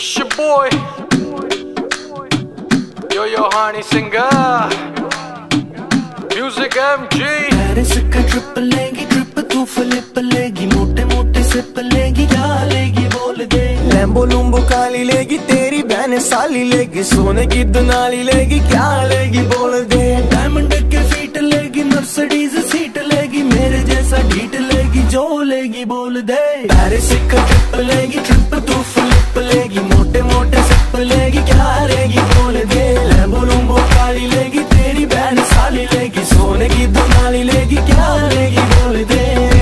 It's your boy, Yo Honey Singer, Music MG। Paris का trip लेगी, trip तू flip लेगी, मोटे मोटे सिप लेगी, क्या लेगी बोल दे। लैम्बो लुम्बो काली लेगी, तेरी बहन साली लेगी, सोने की दुनाली लेगी, क्या लेगी बोल दे। डायमंड के फीट लेगी, मर्सिडीज सीट लेगी, मेरे जैसा ढीठ लेगी, जो लेगी बोल दे। पेरिस का ट्रिप लेगी, ट्रिप तू फ्लिप लेगी, मोटे मोटे सिप लेगी, क्या लेगी बोल दे। लैम्बो लुम्बो काली लेगी, तेरी बहन साली लेगी, सोने की दुनाली लेगी, क्या लेगी बोल दे।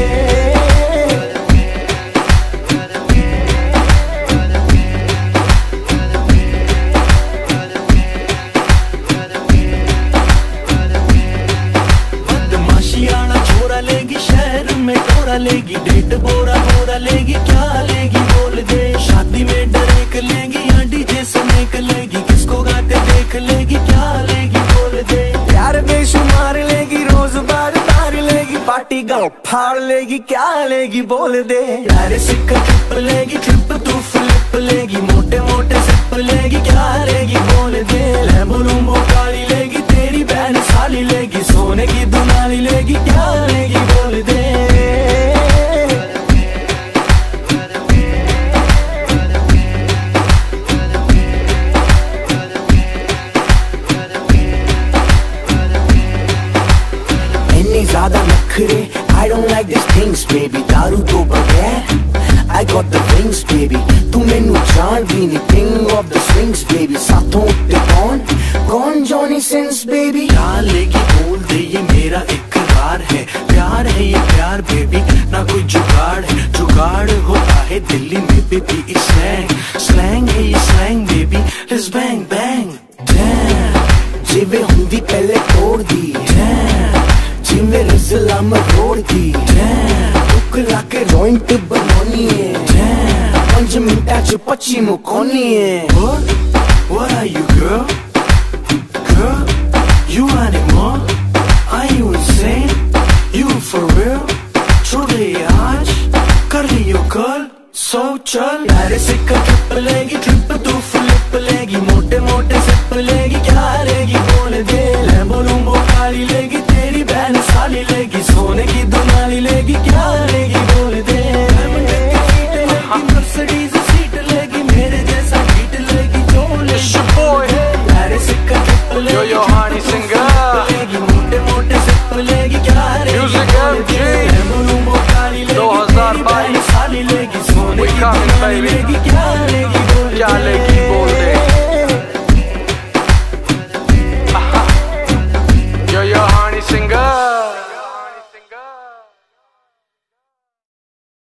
बदमाशियाना छोरा लेगी, शहर में टोरा लेगी, डेट बोरा बोरा लेगी, क्या लेगी बोल दे। शादी में डरेक लेगी, या डीजे सुनेक लेगी, किसको गाते देख लेगी, क्या लेगी बोल दे। प्यार बेशुमार लेगी, रोज बार तार लेगी, पार्टी गाँव फाड़ लेगी, क्या लेगी बोल दे। पेरिस का ट्रिप लेगी, ट्रिप तू फ्लिप लेगी, मोटे मोटे सिप लेगी, क्या लेगी बोल दे। लैम्बो लुम्बो काली लेगी, तेरी बहन साली लेगी, सोने की दुनाली लेगी, क्या लेगी बोल दे। ज्यादा नखरे, I don't like these things baby, दारू तो बगैर I got the wings baby, तू मैनू जान भी नहीं, king of the swings baby, साथों उठते कौन जॉनी सिंस baby। क्या लेगी बोल दे, ये मेरा इकरार है, प्यार है ये प्यार baby, ना कोई जुगाड़ है, जुगाड़ होता है दिल्ली में baby, स्लैंग है ये slang baby, let's bang bang damn, जिवे हुंदी पहले तोड़ दी damn, जिਵੇਂ रज़लाम रोड दी टुक लाके जॉइंट बनानी है, 5 मिनटां च 25 मुकानी है। What are you girl? Girl, you animal? Are you insane? You for real? छोड़ ये आज, कर लियो कल, सो चल। पेरिस का ट्रिप लेगी, ट्रिप तू फ्लिप लेगी, मोटे मोटे सिप लेगी, क्या लेगी बोल दे। लैम्बो लुम्बो काली लेगी, तेरी बहन साली लेगी, सोने की दुनाली लेगी, क्या लेगी बोल दे। मर्सिडीज सीट लेगी, मेरे जैसा ढीठ लेगी, जो लेगी। पेरिस का ट्रिप लेगी, Yo Honey Singer, मोटे मोटे सिप लेगी, क्या लेगी Music MG। लैम्बो लुम्बो काली लेगी, 2022 तेरी बहन साली लेगी, सोने We की coming, दुनाली baby। लेगी, क्या लेगी बोल दे। क्या लेगी